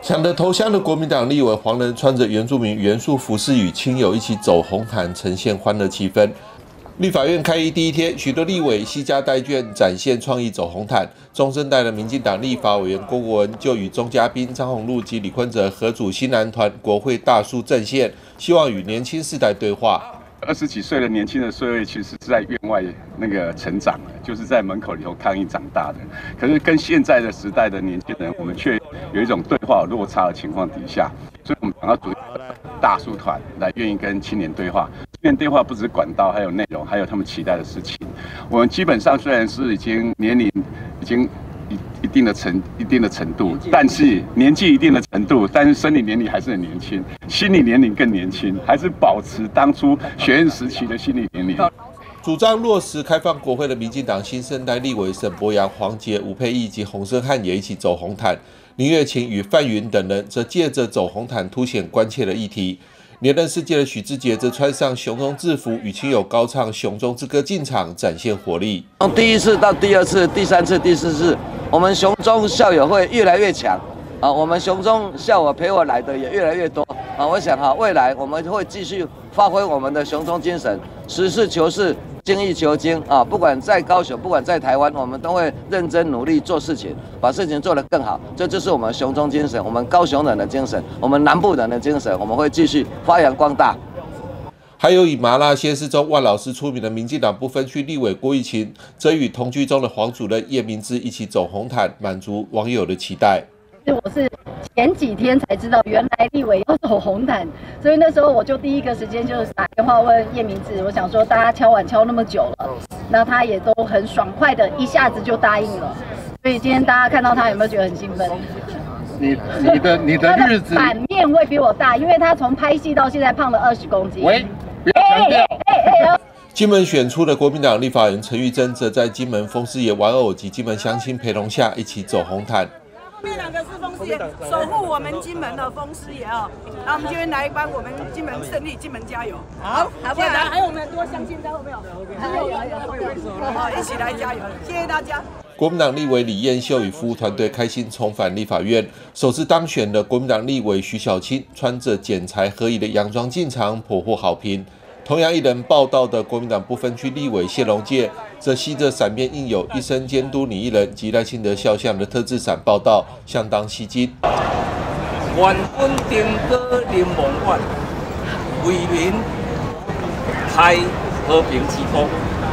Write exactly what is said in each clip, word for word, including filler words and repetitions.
抢着投降的国民党立委黄仁穿着原住民元素服饰，与亲友一起走红毯，呈现欢乐气氛。立法院开议第一天，许多立委携家带眷展现创意走红毯。中生代的民进党立法委员郭国文就与钟嘉宾、张宏陆及李坤哲合组新南团国会大叔阵线，希望与年轻世代对话。 二十几岁的年轻的岁月，其实是在院外那个成长的，就是在门口里头抗议长大的。可是跟现在的时代的年轻人，我们却有一种对话有落差的情况底下，所以我们想要组一个大叔团来愿意跟青年对话。青年对话不只是管道，还有内容，还有他们期待的事情。我们基本上虽然是已经年龄已经一一定的程一定的程度，但是年纪一定的程度，但是生理年龄还是很年轻，心理年龄更年轻，还是保持当初学院时期的心理年龄。 主张落实开放国会的民进党新生代立委沈伯洋、黄捷、吴沛忆及洪申翰也一起走红毯。林月琴与范云等人则借着走红毯凸显关切的议题。连任世界的许智杰则穿上雄中制服，与亲友高唱《雄中之歌》进场，展现活力。 从第一次到第二次、第三次、第四次，我们雄中校友会越来越强啊！我们雄中校友陪我来的也越来越多啊！我想哈，未来我们会继续发挥我们的雄中精神，实事求是。精益求精啊！不管在高雄，不管在台湾，我们都会认真努力做事情，把事情做得更好。这就是我们雄中精神，我们高雄人的精神，我们南部人的精神，我们会继续发扬光大。 还有以麻辣鲜师中万老师出名的民进党不分区立委郭玉琴，则与同居中的黄主任叶明之一起走红毯，满足网友的期待。 我是前几天才知道，原来立委要走红毯，所以那时候我就第一个时间就是打电话问叶明志，我想说大家敲碗敲那么久了，那他也都很爽快的一下子就答应了，所以今天大家看到他有没有觉得很兴奋？ 你你的你的日子版面会比我大，因为他从拍戏到现在胖了二十公斤。 喂，不要强调。 金门选出的国民党立法人陈玉珍，则在金门风师爷玩偶及金门乡亲陪同下，一起走红毯。 后面两个是风师爷，守护我们金门的风师爷哦。然后我们今天来帮我们金门胜利，金门加油！好，好不好？还有我们很多乡亲在后面哦，有有有，好，一起来加油！谢谢大家。 国民党立委李彦秀与服务团队开心重返立法院，首次当选的国民党立委徐小青穿着剪裁合宜的洋装进场，颇获好评。同样一人报道的国民党不分区立委谢龙介，则吸着伞边印有一生监督你一人及赖清德肖像的特制伞报道，相当吸睛。 原本定歌临梦苑，为民开和平之风。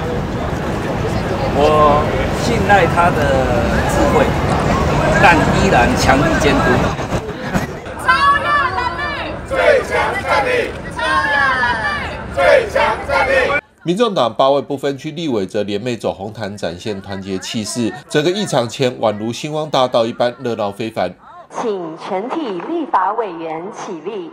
我信赖他的智慧，但依然强力监督。 超越蓝绿，最强战力。超越蓝绿。最强战力！ 民众党八位不分区立委则联袂走红毯，展现团结气势。整个议场前宛如星光大道一般热闹非凡。 请全体立法委员起立。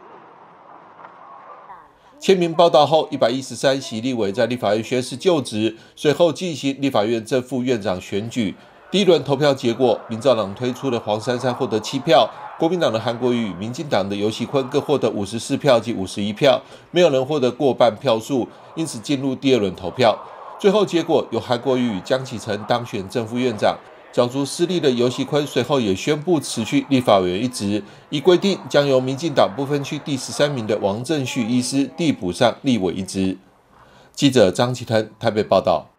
签名报道后，一百一十三席立委在立法院宣誓就职，随后进行立法院正副院长选举。第一轮投票结果，民众党推出的黄珊珊获得七票，国民党的韩国瑜与民进党的游锡堃各获得五十四票及五十一票，没有人获得过半票数，因此进入第二轮投票。最后结果由韩国瑜与江启臣当选正副院长，角逐失利的游锡堃随后也宣布辞去立法委员一职，依规定将由民进党不分区第十三名的王正旭医师递补上立委一职。记者张启腾台北报道。